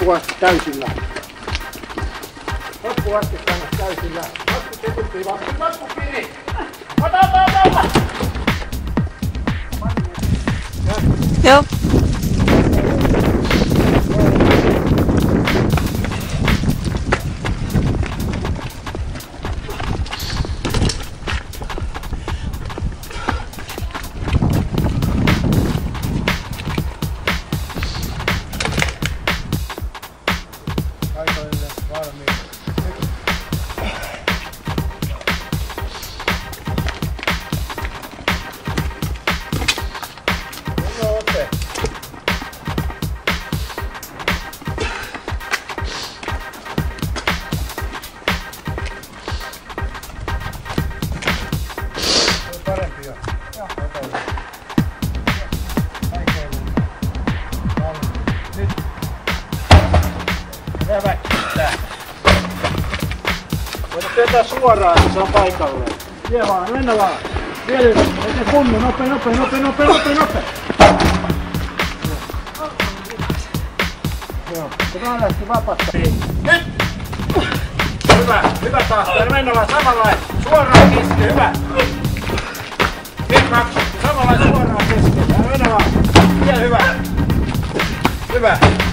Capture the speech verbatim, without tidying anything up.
Loppuun asti täysillä. Loppuun asti kannat täysillä. Vasku ketuttiin, vasku, vasku kiinni! Ota, ota, ota, ota! Joo. Aikoille valmiin. Kunnon ote. Se on parempi jo. Joo. Otolle. Aikoille. Valmiin. Nyt. Räväkkää. Voit vetää suoraan, niin se on paikalleen. Vie vaan, mennä vaan. Vielä yli. Eteen kunnon, nope, nope, nope, nope, nope, nope. Joo, se vaan lähti vapaasta. Nyt! Hyvä, hyvä tahto. Mennä vaan samanlainen. Suoraan keski, hyvä. Nyt kaksi. Samanlainen suoraan keski. Mennä vaan. Vielä hyvä. Hyvä.